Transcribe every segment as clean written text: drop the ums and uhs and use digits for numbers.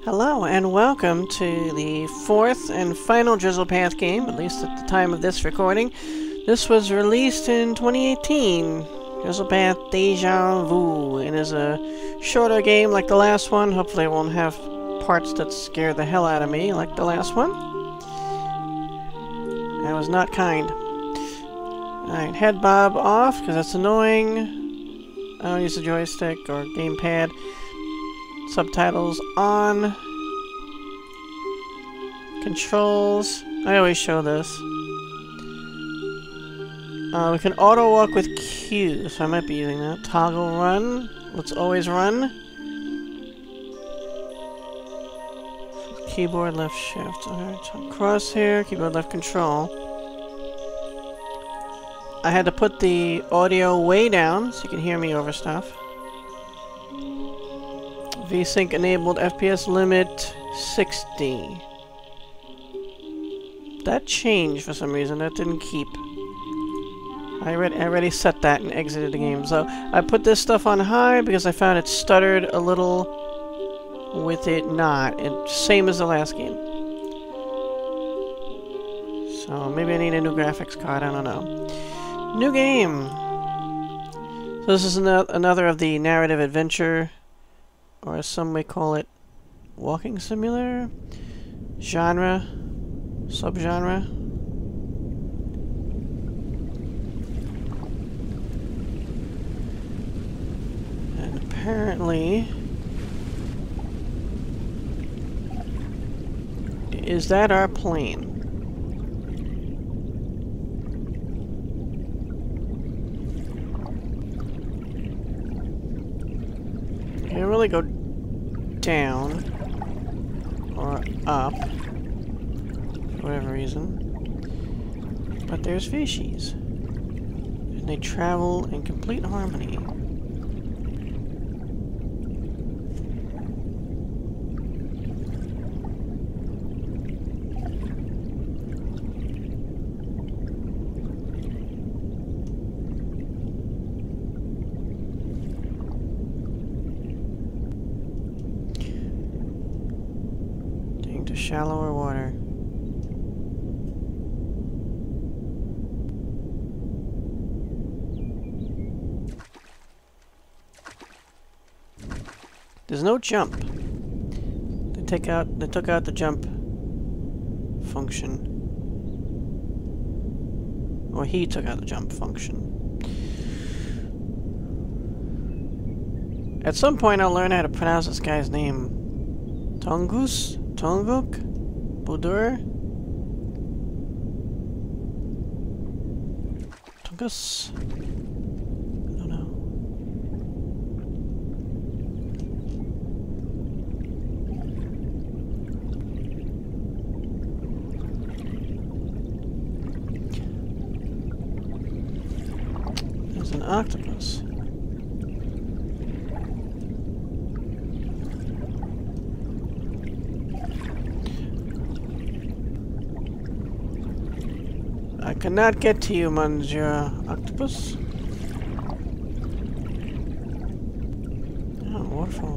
Hello and welcome to the fourth and final Drizzlepath game, at least at the time of this recording. This was released in 2018, Drizzlepath Deja Vu, and is a shorter game like the last one. Hopefully it won't have parts that scare the hell out of me like the last one. That was not kind. Alright, head bob off, because that's annoying. I don't use the joystick or gamepad. Subtitles on. Controls. I always show this. We can auto walk with Q, so I might be using that. Toggle run. Let's always run. Keyboard left shift. Alright, crosshair, keyboard left control. I had to put the audio way down so you can hear me over stuff. VSync enabled, FPS limit 60. That changed for some reason. That didn't keep. I already set that and exited the game. So I put this stuff on high because I found it stuttered a little with it not. It's same as the last game. So maybe I need a new graphics card. I don't know. New game. So this is another of the narrative adventure, or as some may call it, walking simulator genre, subgenre. And apparently, is that our plane? You can really go down or up for whatever reason, but there's fishies and they travel in complete harmony. To shallower water. There's no jump. They took out the jump function. Or he took out the jump function. At some point I'll learn how to pronounce this guy's name. Tonguc Bodur? Tongus? I don't know. There's an octopus. I cannot get to you, Monsieur Octopus. Oh, waterfall.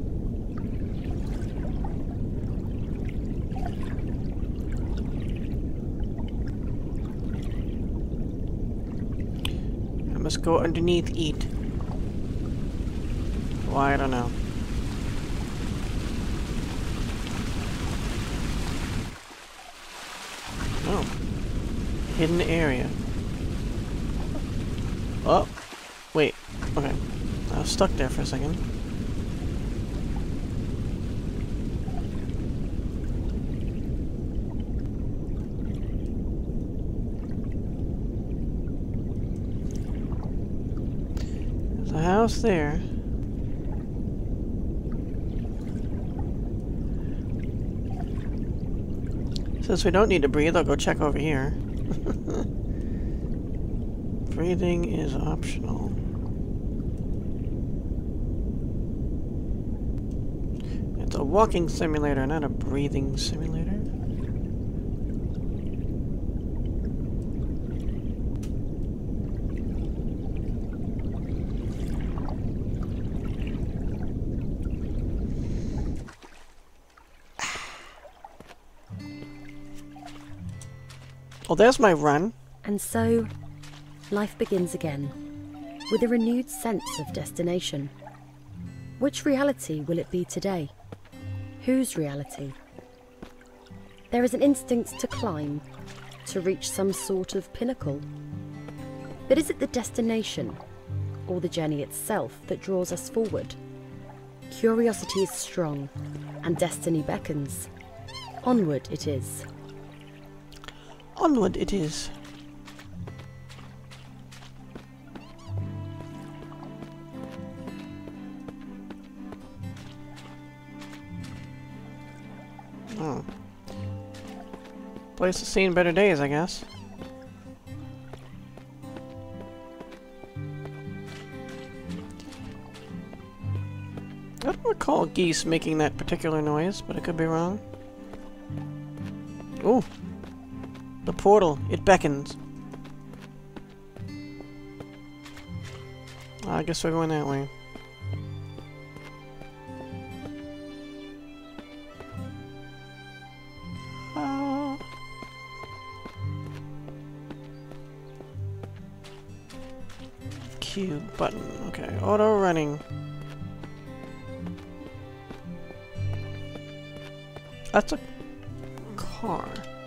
I must go underneath, eat. Why, I don't know. Oh. Hidden area. Oh, wait. Okay, I was stuck there for a second. There's a house there. Since we don't need to breathe, I'll go check over here. Breathing is optional. It's a walking simulator, not a breathing simulator. Oh, there's my run. And so, life begins again, with a renewed sense of destination. Which reality will it be today? Whose reality? There is an instinct to climb, to reach some sort of pinnacle. But is it the destination, or the journey itself, that draws us forward? Curiosity is strong, and destiny beckons. Onward it is. Onward it is. Oh. Place has seen better days, I guess. I don't recall geese making that particular noise, but I could be wrong. Ooh. The portal. It beckons. I guess we're going that way. Q button. Okay, auto running. That's a car.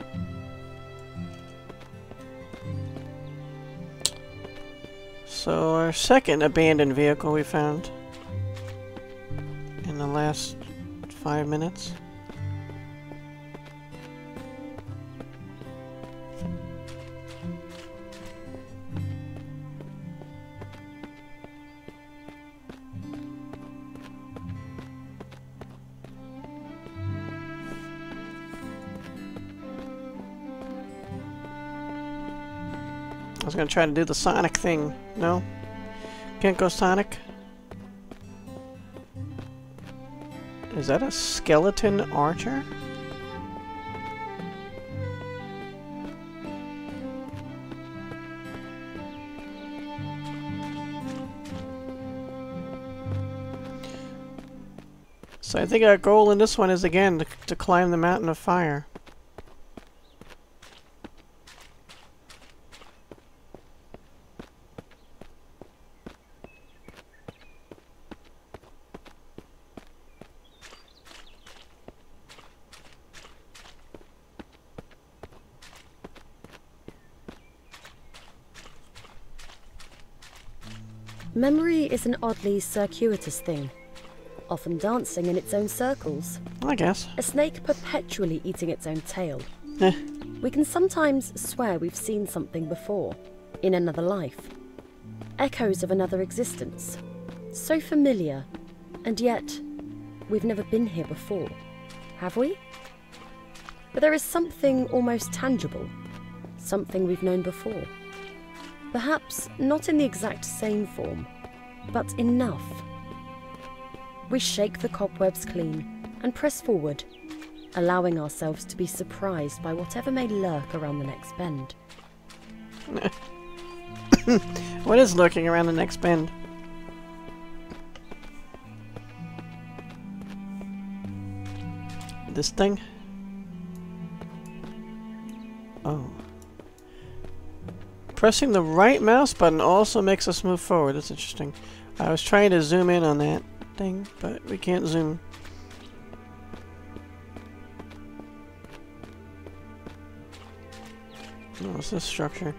So our second abandoned vehicle we found in the last 5 minutes. I was gonna try to do the Sonic thing. No? Can't go Sonic? Is that a skeleton archer? So I think our goal in this one is again to climb the mountain of fire. Memory is an oddly circuitous thing, often dancing in its own circles. I guess. A snake perpetually eating its own tail. Eh. We can sometimes swear we've seen something before, in another life. Echoes of another existence. So familiar, and yet we've never been here before, have we? But there is something almost tangible, something we've known before. Perhaps not in the exact same form, but enough. We shake the cobwebs clean and press forward, allowing ourselves to be surprised by whatever may lurk around the next bend. What is lurking around the next bend? This thing? Oh. Pressing the right mouse button also makes us move forward. That's interesting. I was trying to zoom in on that thing, but we can't zoom. What's this structure?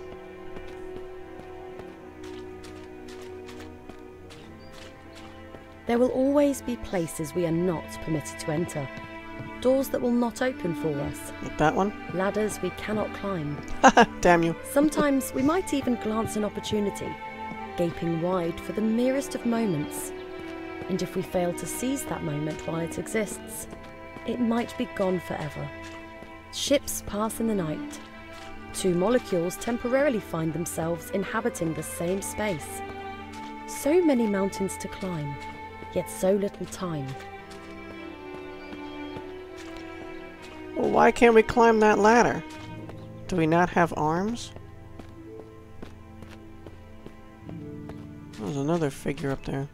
There will always be places we are not permitted to enter. Doors that will not open for us. Like that one? Ladders we cannot climb. Damn you. Sometimes we might even glance an opportunity, gaping wide for the merest of moments. And if we fail to seize that moment while it exists, it might be gone forever. Ships pass in the night. Two molecules temporarily find themselves inhabiting the same space. So many mountains to climb, yet so little time. Well, why can't we climb that ladder? Do we not have arms? There's another figure up there.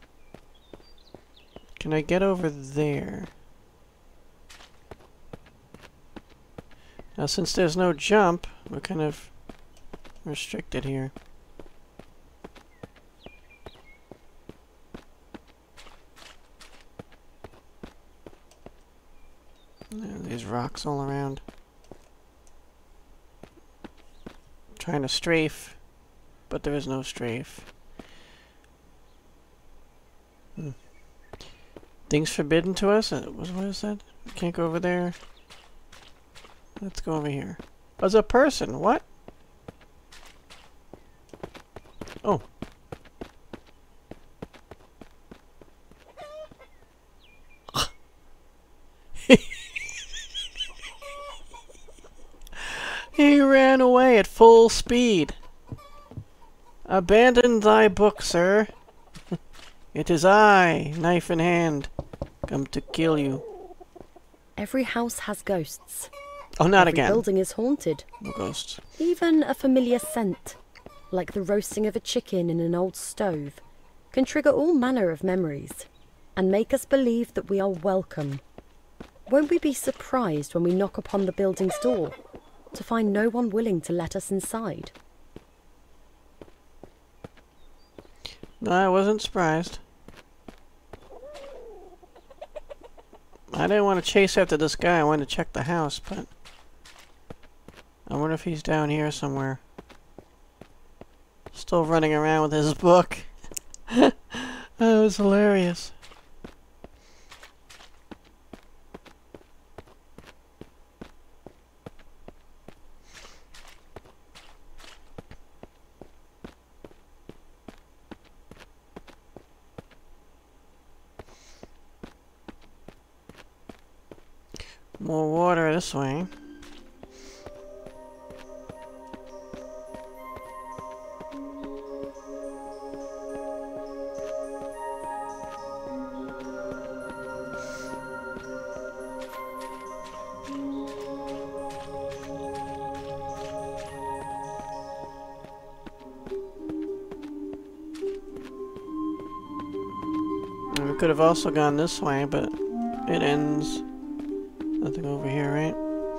Can I get over there? Now, since there's no jump, we're kind of restricted here. These rocks all around. Trying to strafe, but there is no strafe. Things forbidden to us? What is that? We can't go over there. Let's go over here. As a person, what? Oh. He ran away at full speed. Abandon thy book, sir. It is I, knife in hand, come to kill you. Every house has ghosts. Oh, not Every again. building is haunted. No ghosts. Even a familiar scent, like the roasting of a chicken in an old stove, can trigger all manner of memories and make us believe that we are welcome. Won't we be surprised when we knock upon the building's door to find no one willing to let us inside? No, I wasn't surprised. I didn't want to chase after this guy. I wanted to check the house, but I wonder if he's down here somewhere. Still running around with his book. That was hilarious. More water this way. And we could have also gone this way, but it ends. Nothing over here, right?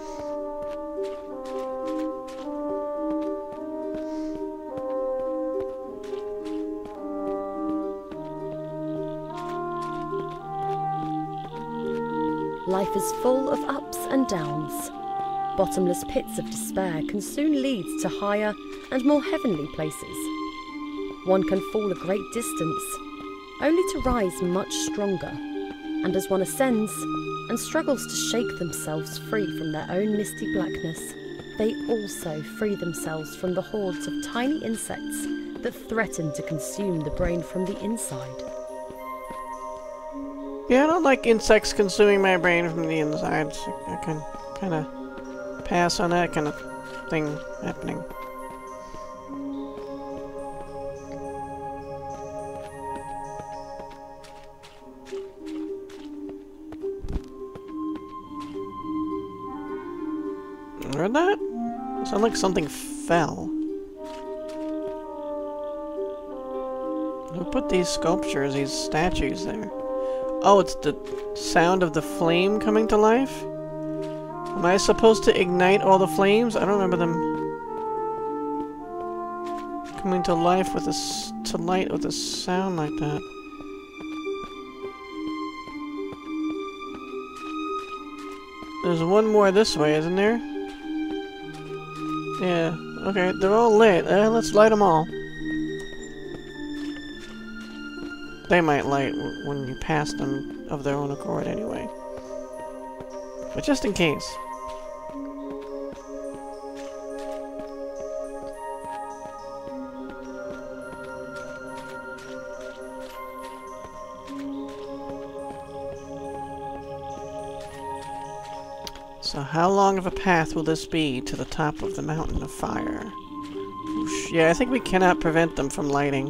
Life is full of ups and downs. Bottomless pits of despair can soon lead to higher and more heavenly places. One can fall a great distance, only to rise much stronger, and as one ascends and struggles to shake themselves free from their own misty blackness, they also free themselves from the hordes of tiny insects that threaten to consume the brain from the inside. Yeah, I don't like insects consuming my brain from the inside. So I can kind of pass on that kind of thing happening. Heard that? It sounded like something fell. Who put these sculptures, these statues there? Oh, it's the sound of the flame coming to life? Am I supposed to ignite all the flames? I don't remember them coming to life with to light with a sound like that. There's one more this way, isn't there? Yeah, okay, they're all lit. Let's light them all. They might light when you pass them of their own accord anyway. But just in case. So how long of a path will this be to the top of the mountain of fire? Oosh. Yeah, I think we cannot prevent them from lighting.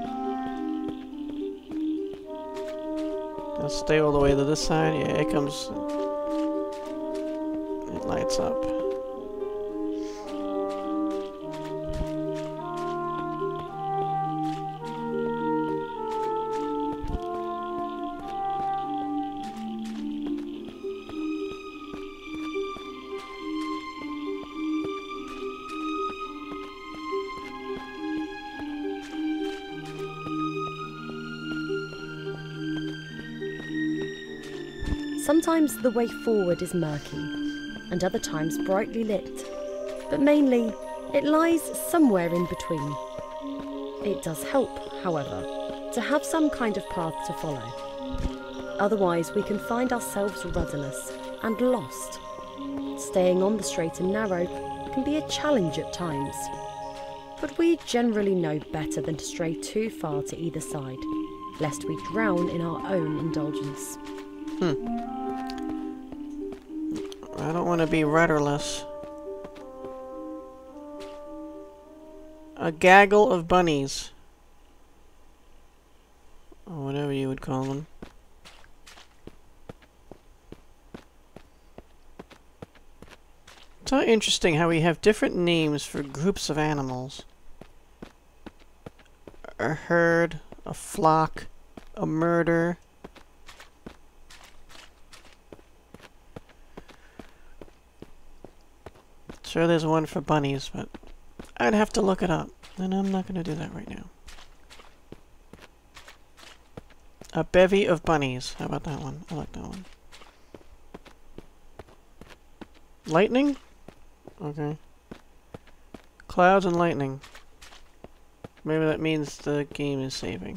Let's stay all the way to this side. Yeah, it comes. It lights up. Sometimes the way forward is murky, and other times brightly lit, but mainly it lies somewhere in between. It does help, however, to have some kind of path to follow. Otherwise, we can find ourselves rudderless and lost. Staying on the straight and narrow can be a challenge at times, but we generally know better than to stray too far to either side, lest we drown in our own indulgence. I don't want to be rudderless. A gaggle of bunnies. Or whatever you would call them. It's so interesting how we have different names for groups of animals. A herd, a flock, a murder. Sure, there's one for bunnies, but I'd have to look it up, and I'm not going to do that right now. A bevy of bunnies. How about that one? I like that one. Lightning? Okay. Clouds and lightning. Maybe that means the game is saving.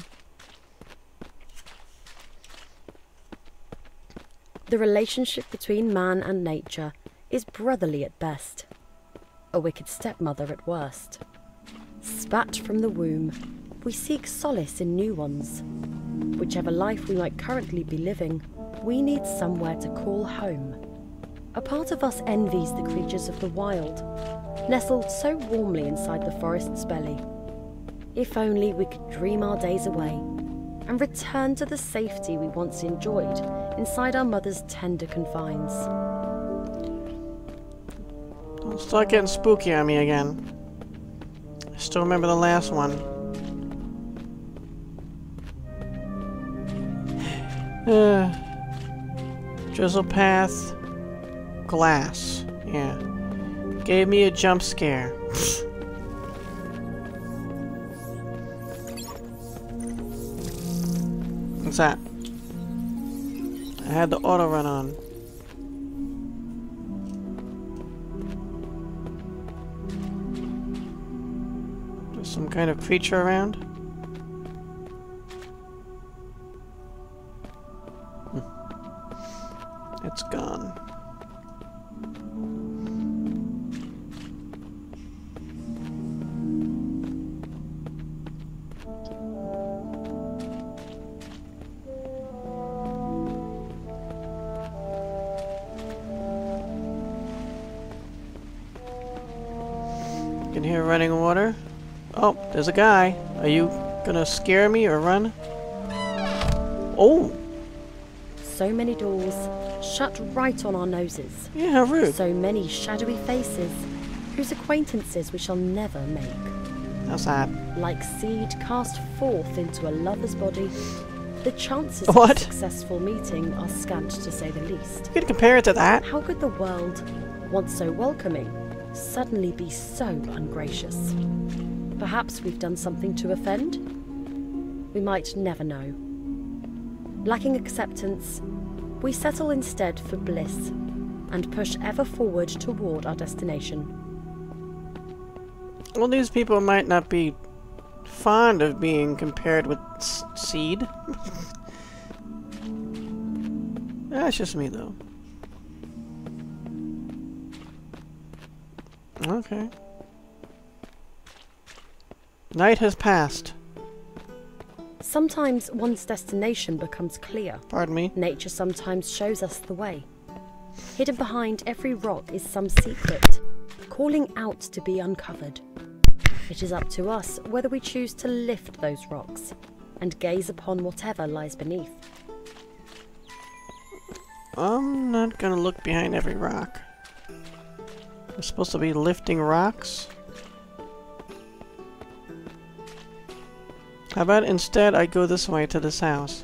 The relationship between man and nature is brotherly at best, a wicked stepmother at worst. Spat from the womb, we seek solace in new ones. Whichever life we might currently be living, we need somewhere to call home. A part of us envies the creatures of the wild, nestled so warmly inside the forest's belly. If only we could dream our days away and return to the safety we once enjoyed inside our mother's tender confines. Don't start getting spooky on me again. I still remember the last one. Drizzlepath. Glass. Yeah. Gave me a jump scare. What's that? I had the auto run on. There's some kind of creature around. It's gone. You can hear running water. Oh, there's a guy. Are you gonna scare me or run? Oh! So many doors shut right on our noses. Yeah, how rude. So many shadowy faces whose acquaintances we shall never make. How's that? Like seed cast forth into a lover's body, the chances What? of a successful meeting are scant to say the least. You can compare it to that. How could the world, once so welcoming, suddenly be so ungracious? Perhaps we've done something to offend? We might never know. Lacking acceptance, we settle instead for bliss and push ever forward toward our destination. Well, these people might not be fond of being compared with seed. That's just me, though. Okay. Night has passed. Sometimes one's destination becomes clear. Pardon me. Nature sometimes shows us the way. Hidden behind every rock is some secret, calling out to be uncovered. It is up to us whether we choose to lift those rocks and gaze upon whatever lies beneath. I'm not gonna look behind every rock. We're supposed to be lifting rocks? How about instead I go this way to this house?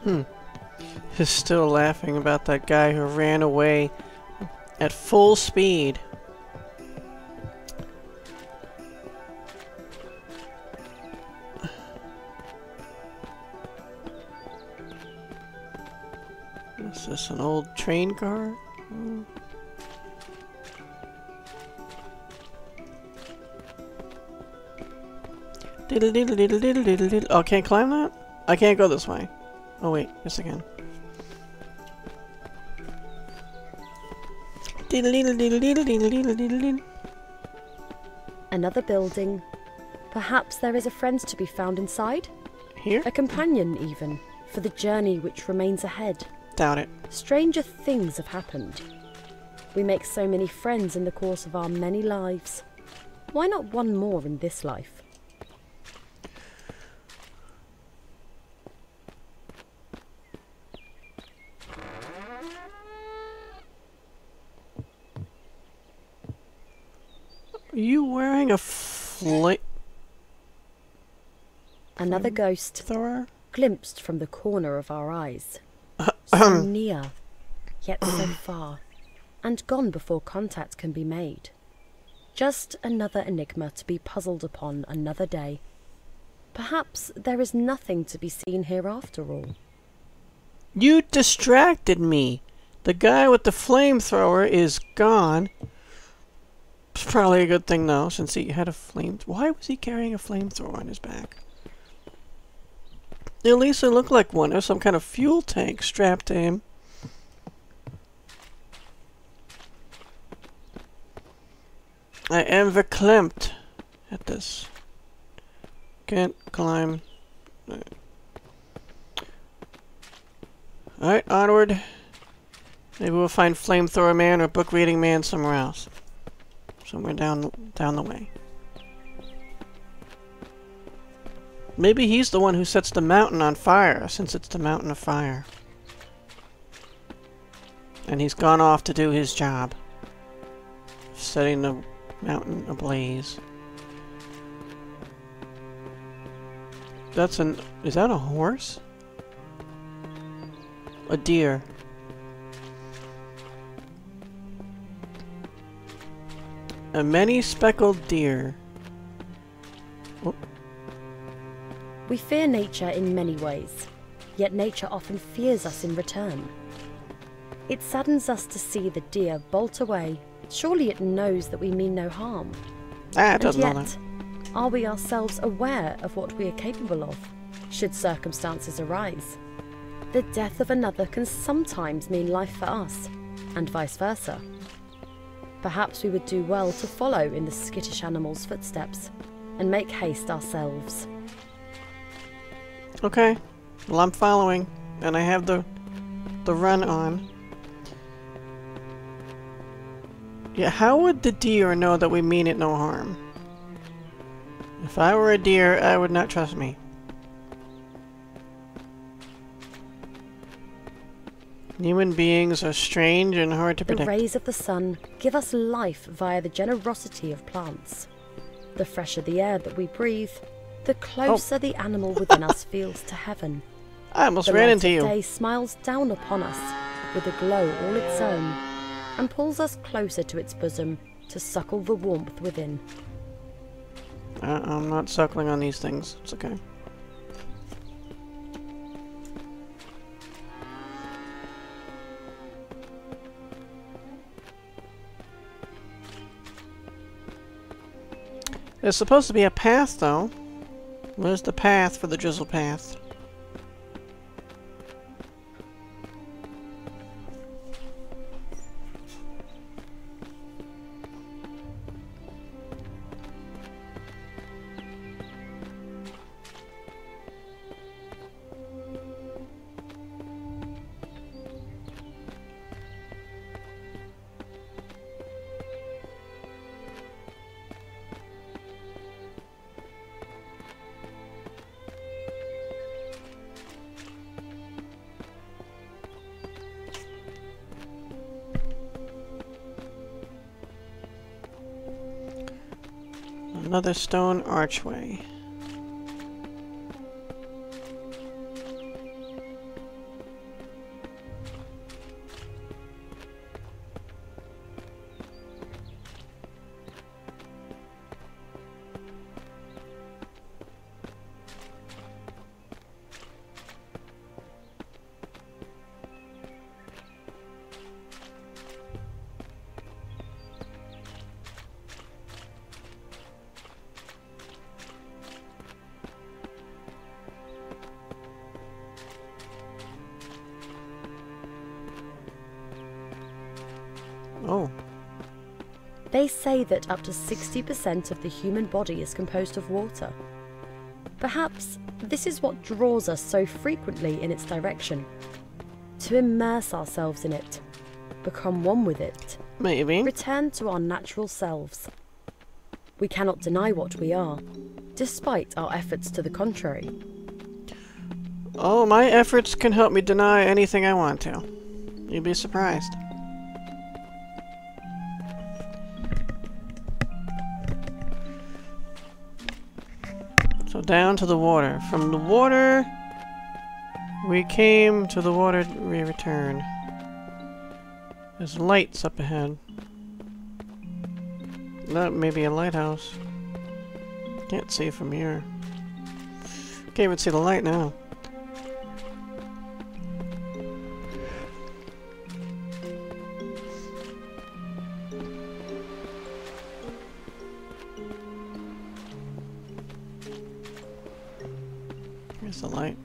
He's still laughing about that guy who ran away at full speed. Is this an old train car? Diddle diddle diddle diddle diddle diddle. Oh, can't climb that? I can't go this way. Oh wait, yes I can. Diddle diddle diddle diddle diddle diddle diddle diddle. Another building. Perhaps there is a friend to be found inside? Here? A companion, even, for the journey which remains ahead. Doubt it. Stranger things have happened. We make so many friends in the course of our many lives. Why not one more in this life? Are you wearing a Another ghost, thrower? glimpsed from the corner of our eyes. So near, yet so far, and gone before contact can be made. Just another enigma to be puzzled upon another day. Perhaps there is nothing to be seen here after all. You distracted me. The guy with the flamethrower is gone. It's probably a good thing though, since he had a flame. Why was he carrying a flamethrower on his back? At least it looked like one. There's some kind of fuel tank strapped to him. I am verklempt at this. Can't climb. Alright, onward. Maybe we'll find Flamethrower Man or Book Reading Man somewhere else. Somewhere down the way. Maybe he's the one who sets the mountain on fire, since it's the mountain of fire. And he's gone off to do his job. Setting the mountain ablaze. That's an... is that a horse? A deer. A many-speckled deer. Oh. We fear nature in many ways, yet nature often fears us in return. It saddens us to see the deer bolt away. Surely it knows that we mean no harm. It doesn't know that. Are we ourselves aware of what we are capable of, should circumstances arise? The death of another can sometimes mean life for us, and vice versa. Perhaps we would do well to follow in the skittish animal's footsteps, and make haste ourselves. Okay. Well, I'm following, and I have the run on. Yeah, how would the deer know that we mean it no harm? If I were a deer, I would not trust me. Human beings are strange and hard to predict. The rays of the sun give us life via the generosity of plants. The fresher the air that we breathe, the closer the animal within us feels to heaven. I almost ran into you. The light of day smiles down upon us with a glow all its own, and pulls us closer to its bosom to suckle the warmth within. I'm not suckling on these things. It's okay. There's supposed to be a path, though. Where's the path for the Drizzlepath? Another stone archway. They say that up to 60% of the human body is composed of water. Perhaps this is what draws us so frequently in its direction. To immerse ourselves in it, become one with it, Maybe. return to our natural selves. We cannot deny what we are, despite our efforts to the contrary. Oh, my efforts can help me deny anything I want to. You'd be surprised. So down to the water. From the water, we came to the water, we return. There's lights up ahead. That may be a lighthouse. Can't see from here. Can't even see the light now. Here's the light.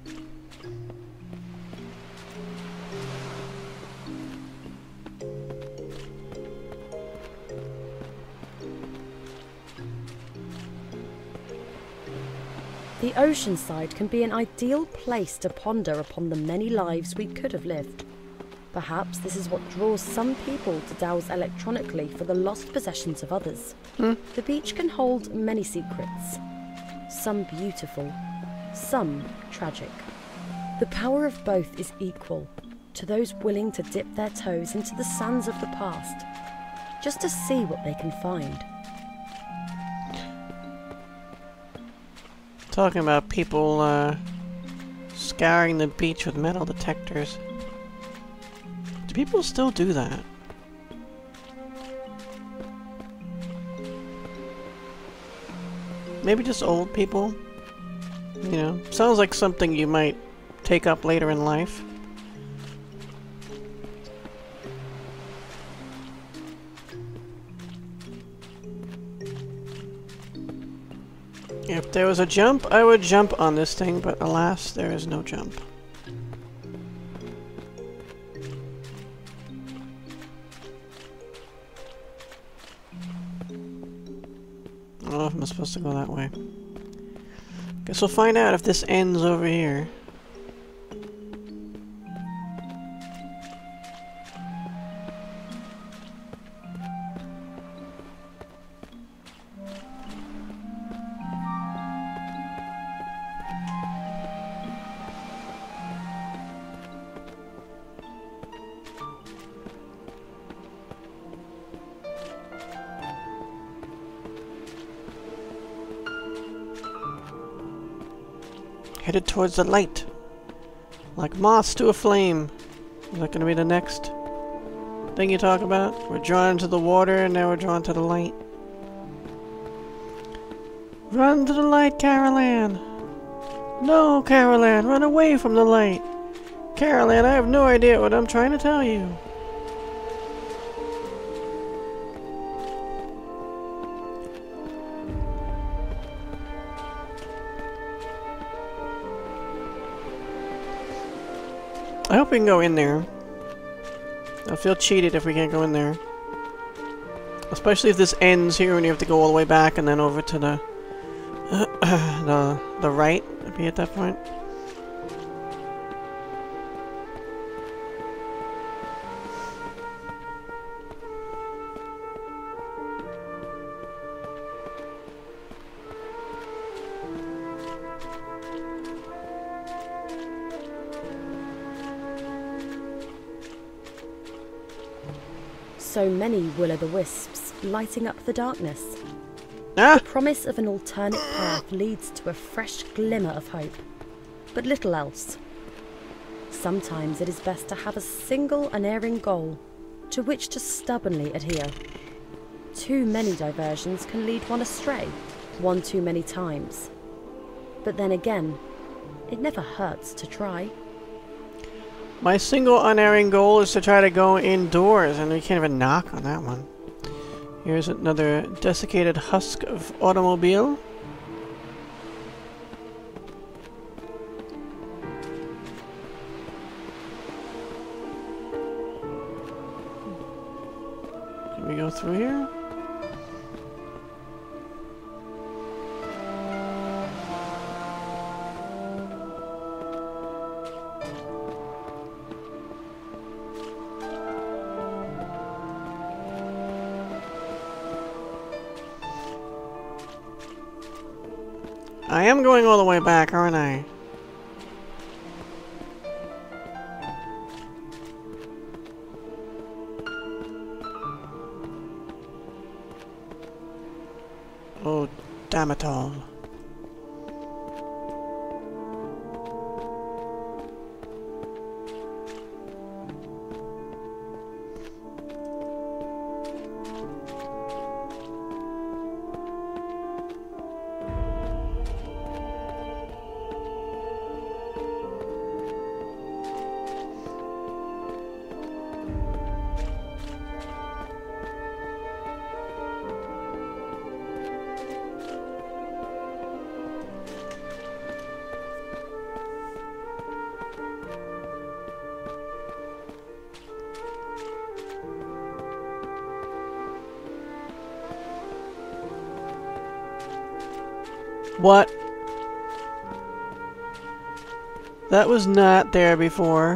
The ocean side can be an ideal place to ponder upon the many lives we could have lived. Perhaps this is what draws some people to dowse electronically for the lost possessions of others. The beach can hold many secrets, some beautiful, some tragic. The power of both is equal to those willing to dip their toes into the sands of the past, just to see what they can find. Talking about people scouring the beach with metal detectors. Do people still do that? Maybe just old people? You know, sounds like something you might take up later in life. If there was a jump, I would jump on this thing, but alas, there is no jump. Oh, I'm supposed to go that way. Guess we'll find out if this ends over here. Headed towards the light. Like moths to a flame. Is that going to be the next thing you talk about? We're drawn to the water and now we're drawn to the light. Run to the light, Carol Ann! No, Carol Ann, run away from the light! Carol Ann, I have no idea what I'm trying to tell you. I hope we can go in there. I'll feel cheated if we can't go in there. Especially if this ends here and you have to go all the way back and then over to the the right, maybe at that point. So many will-o'-the-wisps lighting up the darkness. Ah! The promise of an alternate path leads to a fresh glimmer of hope, but little else. Sometimes it is best to have a single unerring goal to which to stubbornly adhere. Too many diversions can lead one astray, one too many times. But then again, it never hurts to try. My single unerring goal is to try to go indoors, and we can't even knock on that one. Here's another desiccated husk of automobile. Can we go through here? I am going all the way back, aren't I? Oh, damn it all. What? That was not there before.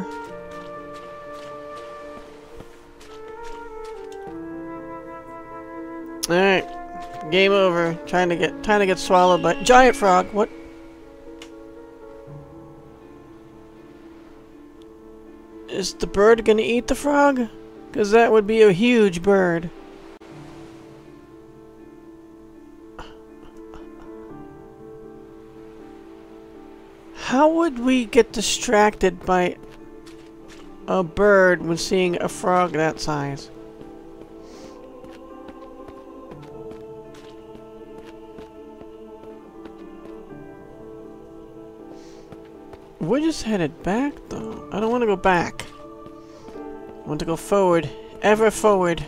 Alright. Game over. Trying to get swallowed by giant frog. What? Is the bird gonna eat the frog? 'Cause that would be a huge bird. How would we get distracted by a bird when seeing a frog that size? We're just headed back, though. I don't want to go back. I want to go forward. Ever forward.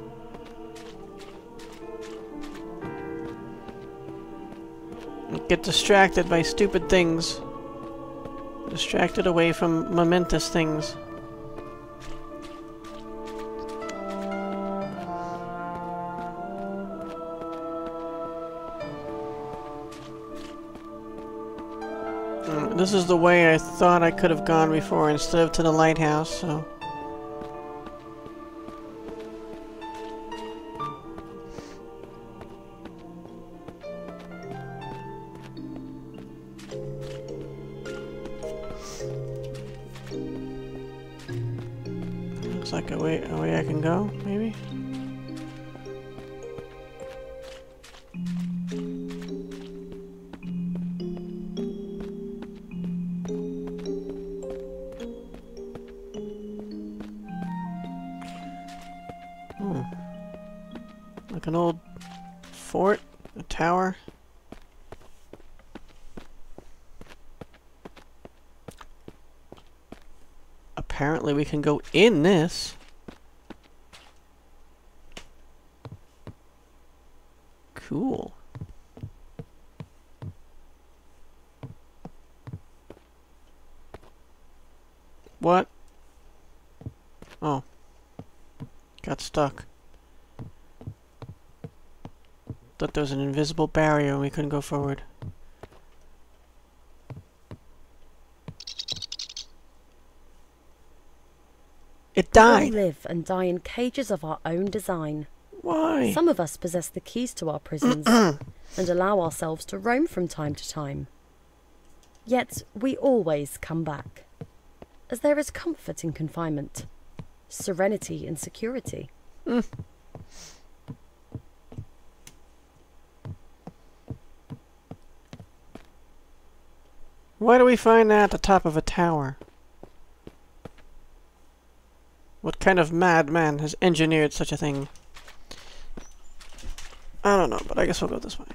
Get distracted by stupid things. Distracted away from momentous things. This is the way I thought I could have gone before instead of to the lighthouse, so... Looks like a way I can go, maybe? Like an old fort, a tower. Apparently we can go in this. Cool. What? Oh. Got stuck. Thought there was an invisible barrier and we couldn't go forward. It died! We live and die in cages of our own design. Why? Some of us possess the keys to our prisons and allow ourselves to roam from time to time. Yet we always come back, as there is comfort in confinement, serenity in security. Why do we find that at the top of a tower? What kind of madman has engineered such a thing? I don't know, but I guess we'll go this way.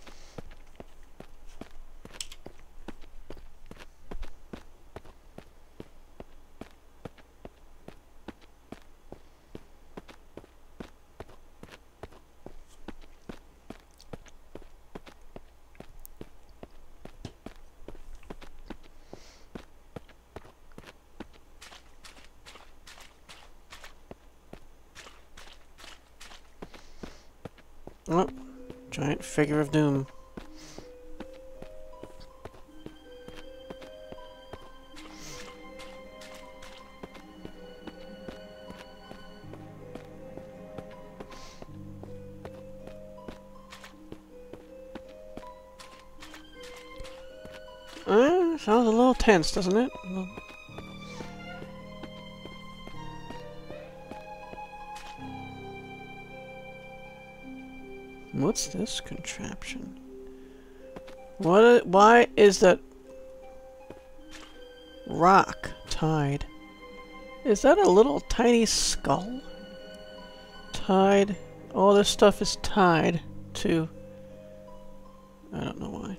Oh, giant figure of doom. Sounds a little tense, doesn't it? What's this contraption? Why is that rock tied? Is that a little tiny skull? Tied? All this stuff is tied to... I don't know why.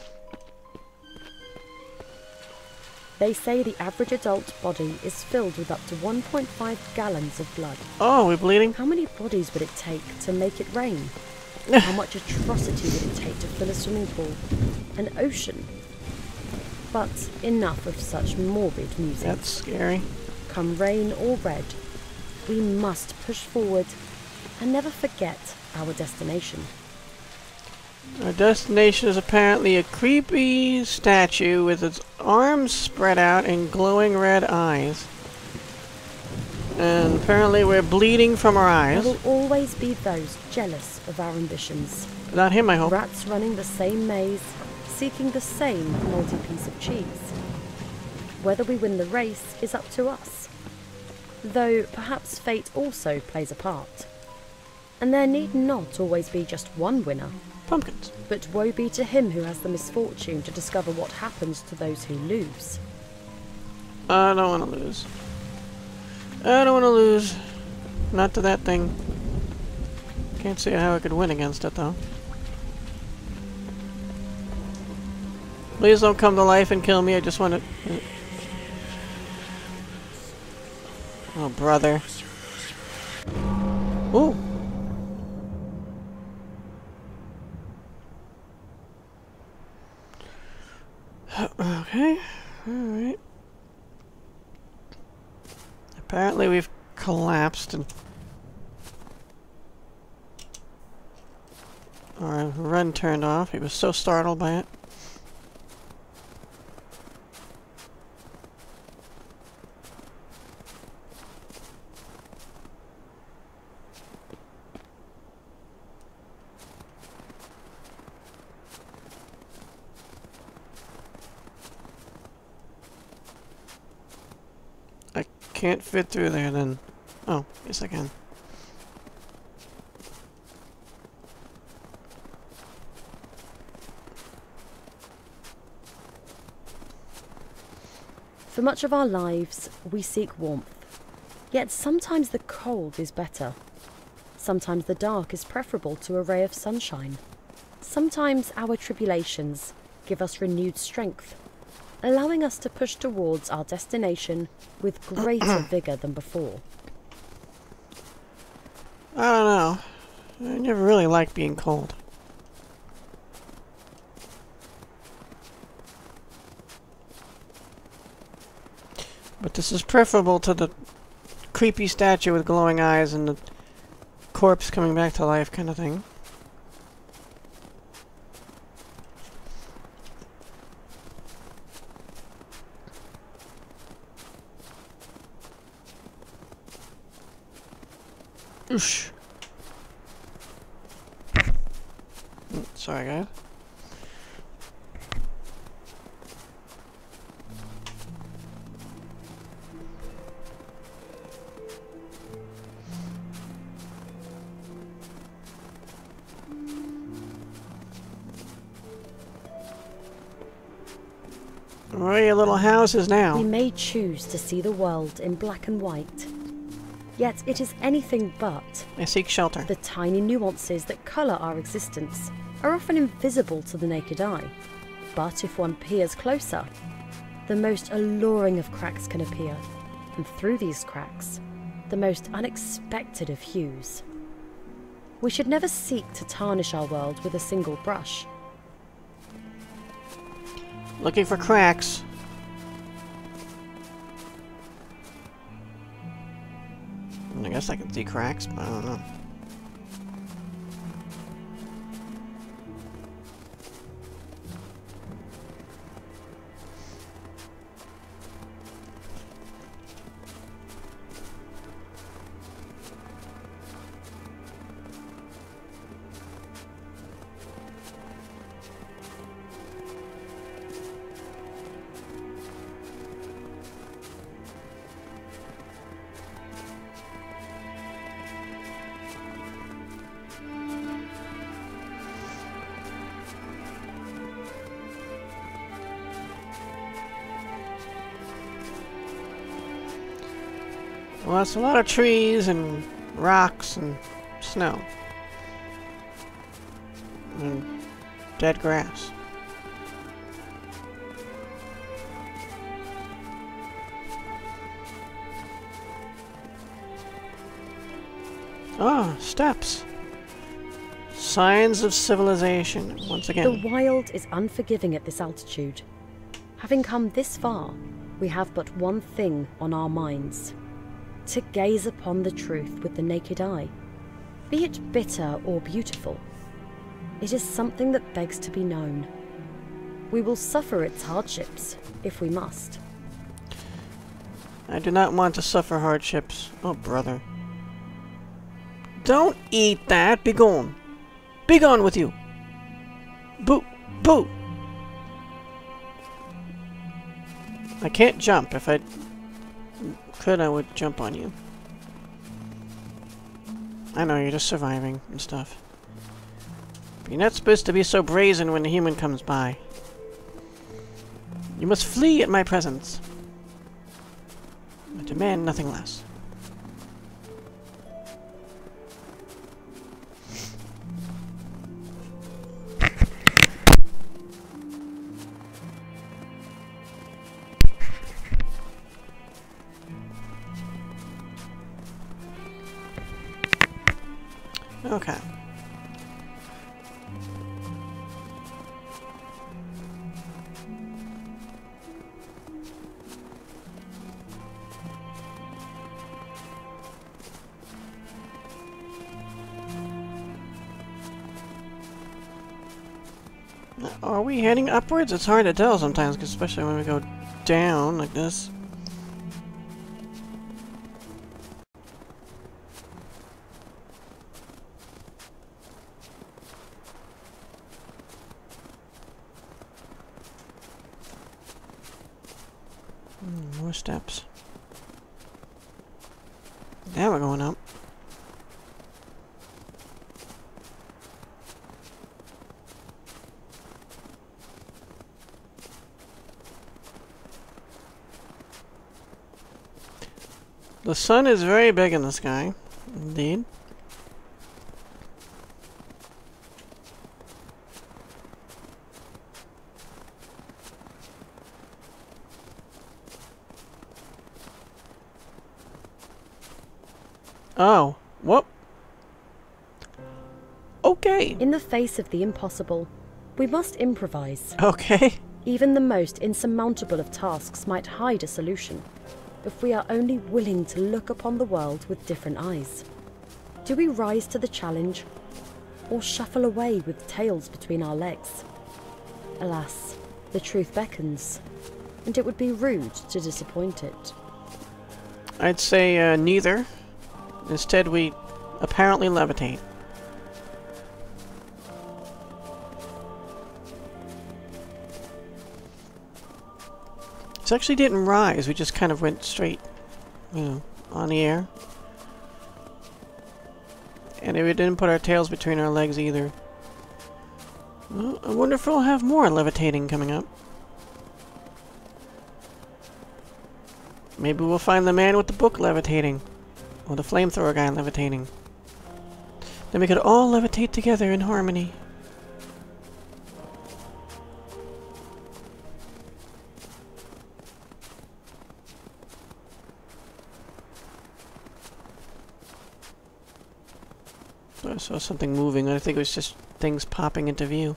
They say the average adult body is filled with up to 1.5 gallons of blood. Oh, we're bleeding? How many bodies would it take to make it rain? How much atrocity would it take to fill a swimming pool? An ocean? But enough of such morbid music. That's scary. Come rain or red, we must push forward and never forget our destination. Our destination is apparently a creepy statue with its arms spread out and glowing red eyes. And apparently we're bleeding from our eyes. There will always be those jealous of our ambitions. Not him, I hope. Rats running the same maze, seeking the same moldy piece of cheese. Whether we win the race is up to us. Though perhaps fate also plays a part. And there need not always be just one winner. Pumpkins. But woe be to him who has the misfortune to discover what happens to those who lose. I don't want to lose. I don't want to lose. Not to that thing. Can't see how I could win against it, though. Please don't come to life and kill me. I just want to... Oh, brother. Ooh. Okay. Alright. Apparently we've collapsed and... Our run turned off. He was so startled by it. Can't fit through there then. Oh, yes I can. For much of our lives, we seek warmth. Yet sometimes the cold is better. Sometimes the dark is preferable to a ray of sunshine. Sometimes our tribulations give us renewed strength, allowing us to push towards our destination with greater vigour than before. I don't know. I never really liked being cold. But this is preferable to the creepy statue with glowing eyes and the corpse coming back to life kind of thing. Oosh. Sorry, guys. Where are your little houses now? We may choose to see the world in black and white, yet it is anything but. I seek shelter. The tiny nuances that colour our existence are often invisible to the naked eye, but if one peers closer, the most alluring of cracks can appear, and through these cracks, the most unexpected of hues. We should never seek to tarnish our world with a single brush. Looking for cracks. I guess I can see cracks, but I don't know. Well, it's a lot of trees and rocks and snow. And dead grass. Ah, steps. Signs of civilization, once again. The wild is unforgiving at this altitude. Having come this far, we have but one thing on our minds: to gaze upon the truth with the naked eye. Be it bitter or beautiful, it is something that begs to be known. We will suffer its hardships, if we must. I do not want to suffer hardships. Oh, brother. Don't eat that! Be gone! Be gone with you! Boo! Boo! I can't jump. If I could, I would jump on you. I know, you're just surviving and stuff. But you're not supposed to be so brazen when a human comes by. You must flee at my presence. I demand nothing less. Okay. Are we heading upwards? It's hard to tell sometimes, especially when we go down like this. More steps. Now we're going up. The sun is very big in the sky, indeed. Oh, whoop. Okay. In the face of the impossible, we must improvise. Okay. Even the most insurmountable of tasks might hide a solution, if we are only willing to look upon the world with different eyes. Do we rise to the challenge, or shuffle away with tails between our legs? Alas, the truth beckons, and it would be rude to disappoint it. I'd say neither. Instead, we apparently levitate. This actually didn't rise, we just kind of went straight, you know, on the air. And we didn't put our tails between our legs either. Well, I wonder if we'll have more levitating coming up. Maybe we'll find the man with the book levitating. Or the flamethrower guy levitating. Then we could all levitate together in harmony. I saw something moving. I think it was just things popping into view.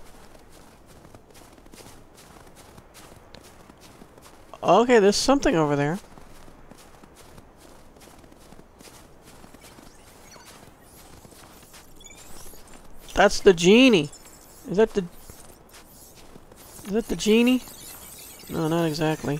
Okay, there's something over there. That's the genie. Is that the genie? No, not exactly.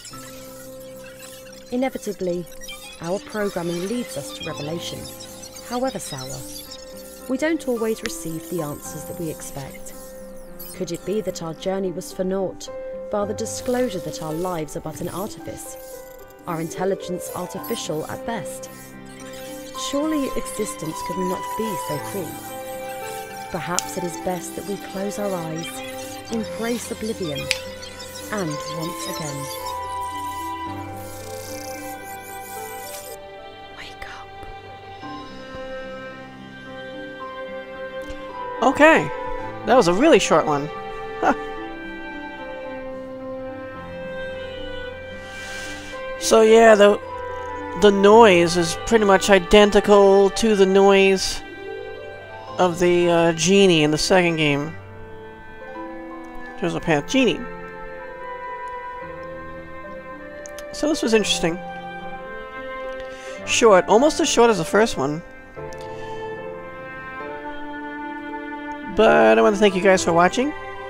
Inevitably, our programming leads us to revelation, however sour. We don't always receive the answers that we expect. Could it be that our journey was for naught, bar the disclosure that our lives are but an artifice, our intelligence artificial at best? Surely existence could not be so cruel. Perhaps it is best that we close our eyes, embrace oblivion, and once again. Okay. That was a really short one. Huh. So yeah, the noise is pretty much identical to the noise of the genie in the second game. Drizzlepath Genie. So this was interesting. Short, almost as short as the first one. But I want to thank you guys for watching.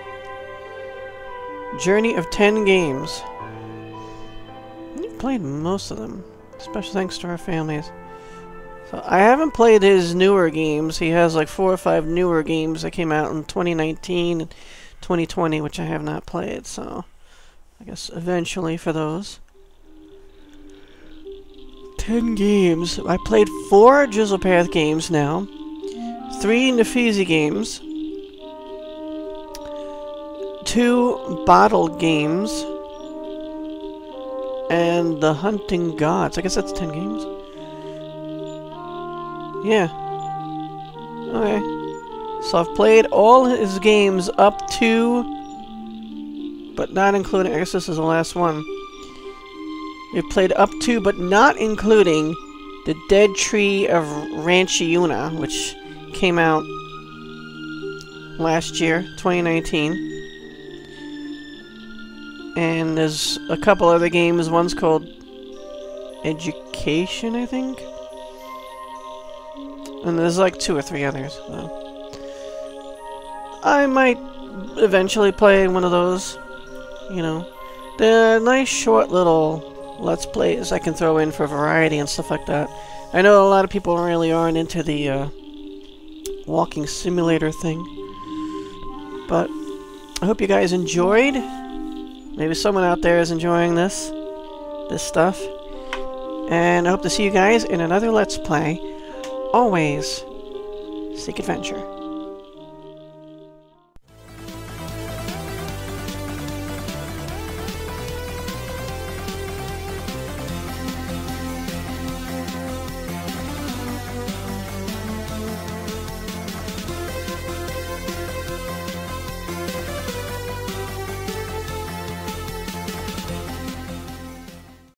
Journey of 10 games. We've played most of them. Special thanks to our families. So I haven't played his newer games. He has like 4 or 5 newer games that came out in 2019 and 2020, which I have not played. So I guess eventually for those. 10 games. I played 4 Drizzlepath games now. 3 Nefizi games. 2 bottled games. And the Hunting Gods. I guess that's 10 games. Yeah. Okay. So I've played all his games up to, but not including, I guess this is the last one. We've played up to, but not including, the Dead Tree of Ranchiuna, which came out last year, 2019. And there's a couple other games. One's called Education, I think. And there's like 2 or 3 others. So I might eventually play one of those. You know, they're nice short little Let's Plays I can throw in for variety and stuff like that. I know a lot of people really aren't into the walking simulator thing. But I hope you guys enjoyed. Maybe someone out there is enjoying this stuff. And I hope to see you guys in another Let's Play. Always seek adventure.